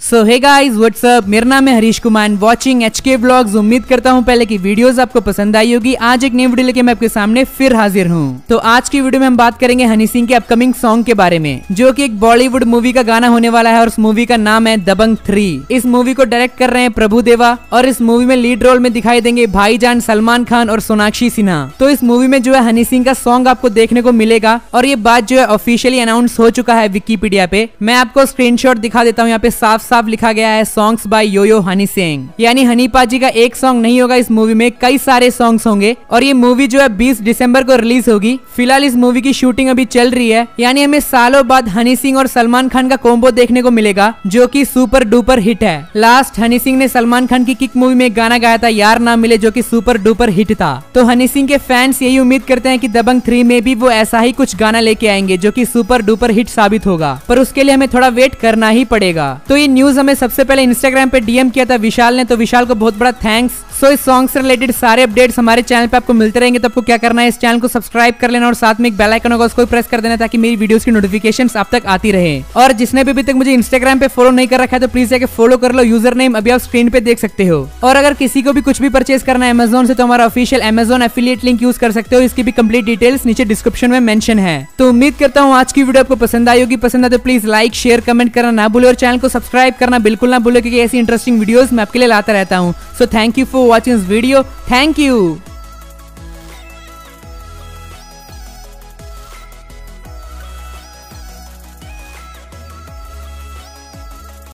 सो hey guys what's up, मेरा नाम है Harish Kumar, watching HK vlogs. उम्मीद करता हूँ पहले की वीडियोस आपको पसंद आई होगी। आज एक नई वीडियो लेके मैं आपके सामने फिर हाजिर हूँ। तो आज की वीडियो में हम बात करेंगे हनी सिंह के अपकमिंग सॉन्ग के बारे में, जो कि एक बॉलीवुड मूवी का गाना होने वाला है और उस मूवी का नाम है दबंग 3। इस मूवी को डायरेक्ट कर रहे हैं प्रभु देवा और इस मूवी में लीड रोल में दिखाई देंगे भाईजान सलमान खान और सोनाक्षी सिन्हा। तो इस मूवी में जो है हनी सिंह का सॉन्ग आपको देखने को मिलेगा और ये बात जो है ऑफिशियली अनाउंस हो चुका है विकिपीडिया पे। मैं आपको स्क्रीनशॉट दिखा देता हूँ, यहाँ पे साफ साफ लिखा गया है songs by Yo Yo Honey Singh. यानी हनी पाजी का एक सॉन्ग नहीं होगा इस मूवी में, कई सारे सॉन्ग्स होंगे और ये मूवी जो है 20 दिसंबर को रिलीज होगी। फिलहाल इस मूवी की शूटिंग अभी चल रही है, यानी हमें सालों बाद हनी सिंह और सलमान खान का कॉम्बो देखने को मिलेगा, जो कि सुपर डुपर हिट है। लास्ट हनी सिंह ने सलमान खान की किक मूवी में एक गाना गाया था यार ना मिले, जो कि सुपर डुपर हिट था। तो हनी सिंह के फैंस यही उम्मीद करते हैं कि दबंग 3 में भी वो ऐसा ही कुछ गाना लेके आएंगे जो कि सुपर डुपर हिट साबित होगा, पर उसके लिए हमें थोड़ा वेट करना ही पड़ेगा। तो ये न्यूज हमें सबसे पहले इंस्टाग्राम पे DM किया था विशाल ने, तो विशाल को बहुत बड़ा थैंक्स। सो इस सॉन्ग से रिलेटेड सारे अपडेट्स हमारे चैनल पे आपको मिलते रहेंगे। तो आपको क्या करना है, इस चैनल को सब्सक्राइब कर लेना और साथ में एक बेल आइकन होगा, उसको प्रेस कर देना ताकि मेरी वीडियोस की नोटिफिकेशंस आप तक आती रहे। और जिसने भी अभी तक मुझे इंस्टाग्राम पे फॉलो नहीं कर रखा है तो प्लीज जाके फॉलो कर लो, यूजर नेम अभी आप स्क्रीन पे देख सकते हो। और अगर किसी को भी कुछ भी परचेज करना है अमेजोन से तो हमारा official Amazon affiliate link use कर सकते हो, इसकी भी कंप्लीट डिटेल्स नीचे डिस्क्रिप्शन में मेंशन है। तो उम्मीद करता हूँ आज की वीडियो आपको पसंद आई होगी। पसंद है तो प्लीज लाइक शेयर कमेंट करना ना भूले और चैनल को सब्सक्राइब करना बिल्कुल ना भूले, क्योंकि ऐसी इंटरेस्टिंग वीडियोस मैं आपके लिए लाता रहता हूँ। So thank you for watching this video. Thank you.